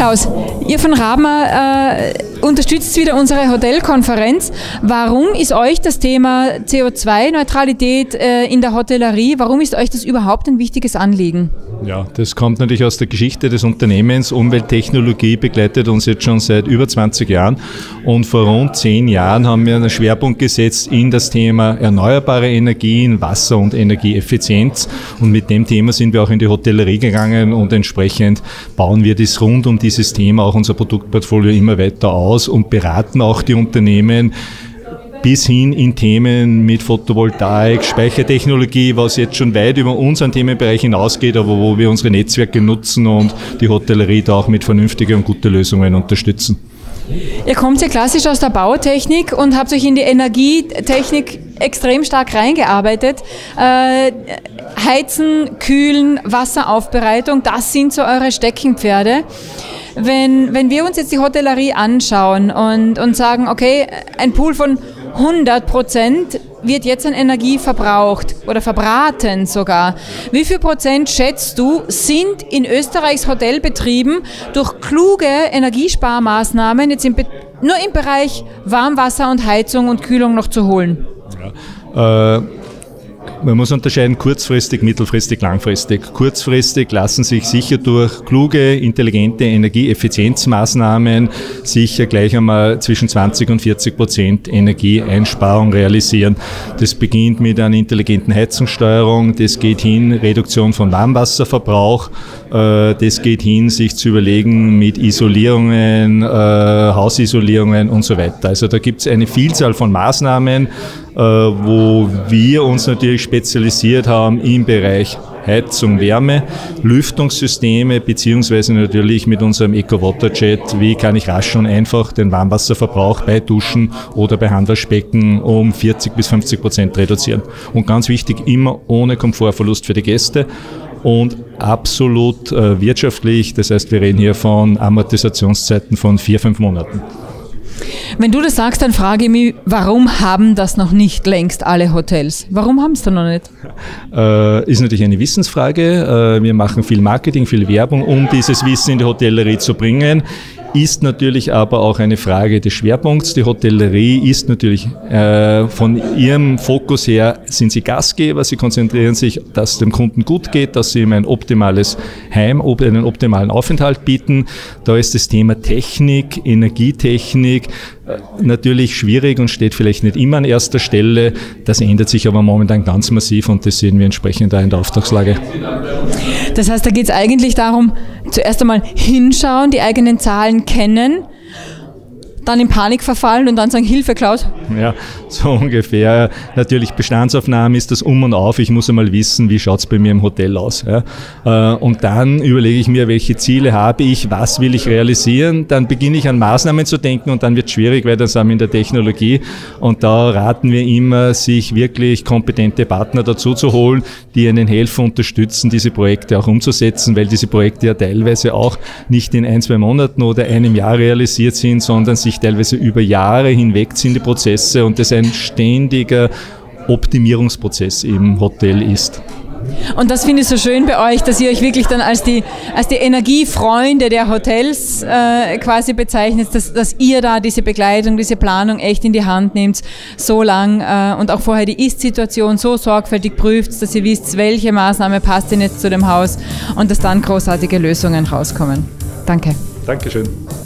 Klaus, ihr von Rabmer unterstützt wieder unsere Hotelkonferenz. Warum ist euch das Thema CO2-Neutralität in der Hotellerie, warum ist euch das überhaupt ein wichtiges Anliegen? Ja, das kommt natürlich aus der Geschichte des Unternehmens. Umwelttechnologie begleitet uns jetzt schon seit über 20 Jahren und vor rund 10 Jahren haben wir einen Schwerpunkt gesetzt in das Thema erneuerbare Energien, Wasser- und Energieeffizienz und mit dem Thema sind wir auch in die Hotellerie gegangen und entsprechend bauen wir das rund um dieses Thema, auch unser Produktportfolio immer weiter aus und beraten auch die Unternehmen bis hin in Themen mit Photovoltaik, Speichertechnologie, was jetzt schon weit über unseren Themenbereich hinausgeht, aber wo wir unsere Netzwerke nutzen und die Hotellerie da auch mit vernünftigen und guten Lösungen unterstützen. Ihr kommt ja klassisch aus der Bautechnik und habt euch in die Energietechnik extrem stark reingearbeitet. Heizen, Kühlen, Wasseraufbereitung, das sind so eure Steckenpferde. Wenn wir uns jetzt die Hotellerie anschauen und sagen, okay, ein Pool von 100% wird jetzt an Energie verbraucht oder verbraten sogar. Wie viel Prozent schätzt du, sind in Österreichs Hotelbetrieben durch kluge Energiesparmaßnahmen jetzt nur im Bereich Warmwasser und Heizung und Kühlung noch zu holen? Ja, man muss unterscheiden kurzfristig, mittelfristig, langfristig. Kurzfristig lassen sich sicher durch kluge, intelligente Energieeffizienzmaßnahmen sicher gleich einmal zwischen 20 und 40% Energieeinsparung realisieren. Das beginnt mit einer intelligenten Heizungssteuerung, das geht hin, Reduktion von Warmwasserverbrauch, das geht hin, sich zu überlegen mit Isolierungen, Hausisolierungen und so weiter. Also da gibt es eine Vielzahl von Maßnahmen, wo wir uns natürlich spezialisiert haben im Bereich Heizung, Wärme, Lüftungssysteme beziehungsweise natürlich mit unserem Eco-Water-Jet, wie kann ich rasch und einfach den Warmwasserverbrauch bei Duschen oder bei Handwaschbecken um 40-50% reduzieren. Und ganz wichtig, immer ohne Komfortverlust für die Gäste und absolut wirtschaftlich, das heißt wir reden hier von Amortisationszeiten von 4-5 Monaten. Wenn du das sagst, dann frage ich mich, warum haben das noch nicht längst alle Hotels? Warum haben es da noch nicht? Ist natürlich eine Wissensfrage. Wir machen viel Marketing, viel Werbung, um dieses Wissen in die Hotellerie zu bringen. Ist natürlich aber auch eine Frage des Schwerpunkts. Die Hotellerie ist natürlich von ihrem Fokus her, sind sie Gastgeber, sie konzentrieren sich, dass es dem Kunden gut geht, dass sie ihm ein optimales Heim, einen optimalen Aufenthalt bieten. Da ist das Thema Technik, Energietechnik natürlich schwierig und steht vielleicht nicht immer an erster Stelle. Das ändert sich aber momentan ganz massiv und das sehen wir entsprechend da in der Auftragslage. Das heißt, da geht es eigentlich darum, zuerst einmal hinschauen, die eigenen Zahlen kennen, dann in Panik verfallen und dann sagen, Hilfe, Klaus. Ja, so ungefähr. Natürlich Bestandsaufnahme ist das Um und Auf. Ich muss einmal wissen, wie schaut es bei mir im Hotel aus. Ja. Und dann überlege ich mir, welche Ziele habe ich, was will ich realisieren. Dann beginne ich an Maßnahmen zu denken und dann wird es schwierig, weil dann sind wir in der Technologie. Und da raten wir immer, sich wirklich kompetente Partner dazu zu holen, die einen helfen, unterstützen, diese Projekte auch umzusetzen, weil diese Projekte ja teilweise auch nicht in 1-2 Monaten oder einem Jahr realisiert sind, sondern sich teilweise über Jahre hinweg sind die Prozesse und das ein ständiger Optimierungsprozess im Hotel ist. Und das finde ich so schön bei euch, dass ihr euch wirklich dann als die Energiefreunde der Hotels quasi bezeichnet, dass ihr da diese Begleitung, diese Planung echt in die Hand nehmt, so lang und auch vorher die Ist-Situation so sorgfältig prüft, dass ihr wisst, welche Maßnahme passt denn jetzt zu dem Haus und dass dann großartige Lösungen rauskommen. Danke. Dankeschön.